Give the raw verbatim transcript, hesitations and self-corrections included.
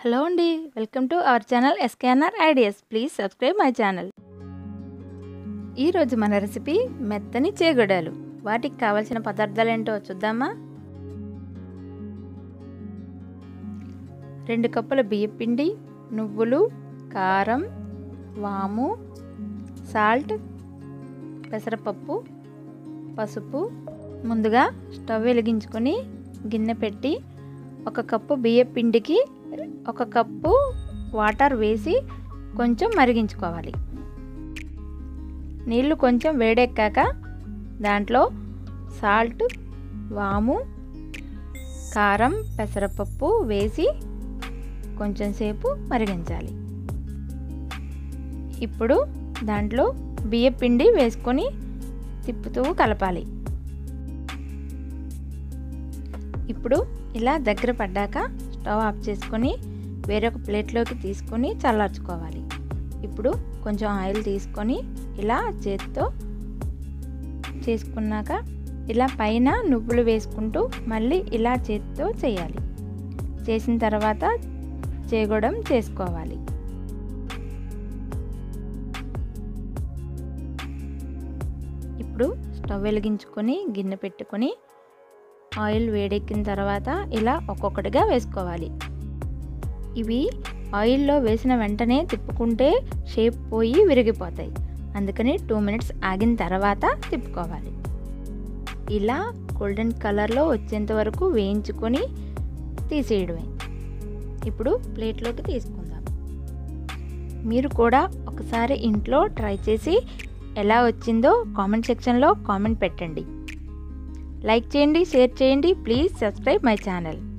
Hello అండి, welcome to our channel SKNR ideas. Please subscribe my channel. ఈరోజు మన recipe మెత్తని చేగొడాలు. వాటికి కావాల్సిన పదార్థాలు ఏంటో చూద్దామా. రెండు కప్పుల బియ్యం పిండి, నువ్వులు, కారం, వాము, సాల్ట్, పెసరపప్పు, పసుపు. ముందుగా స్టవ్ వెలిగించుకొని గిన్నె పెట్టి ఒక కప్పు బియ్యం పిండికి ఒక కప్పు వాటర్ వేసి కొంచెం మరిగించుకోవాలి. నీళ్ళు కొంచెం వేడెక్కాక దాంట్లో సాల్ట్, వాము, కారం, పెసరపప్పు వేసి కొంచెం సేపు మరిగించాలి. ఇప్పుడు దాంట్లో బియ్యం పిండి వేసుకొని తిప్పుతూ కలపాలి. ఇప్పుడు ఇలా దగ్గర పడ్డాక స్టవ్ ఆఫ్ చేసుకొని వేరొక ప్లేట్లోకి తీసుకొని చల్లార్చుకోవాలి. ఇప్పుడు కొంచెం ఆయిల్ తీసుకొని ఇలా చేతితో చేసుకున్నాక ఇలా పైన నువ్వులు వేసుకుంటూ మళ్ళీ ఇలా చేతితో చేయాలి. చేసిన తర్వాత చేగొడం చేసుకోవాలి. ఇప్పుడు స్టవ్ వెలిగించుకొని గిన్నె పెట్టుకొని ఆయిల్ వేడెక్కిన తర్వాత ఇలా ఒక్కొక్కటిగా వేసుకోవాలి. ఇవి ఆయిల్లో వేసిన వెంటనే తిప్పుకుంటే షేప్ పోయి విరిగిపోతాయి. అందుకని టూ మినిట్స్ ఆగిన తర్వాత తిప్పుకోవాలి. ఇలా గోల్డెన్ కలర్లో వచ్చేంత వరకు వేయించుకొని తీసేయడమే. ఇప్పుడు ప్లేట్లోకి తీసుకుందాం. మీరు కూడా ఒకసారి ఇంట్లో ట్రై చేసి ఎలా వచ్చిందో కామెంట్ సెక్షన్లో కామెంట్ పెట్టండి. లైక్ చేయండి, షేర్ చేయండి. Please subscribe my channel.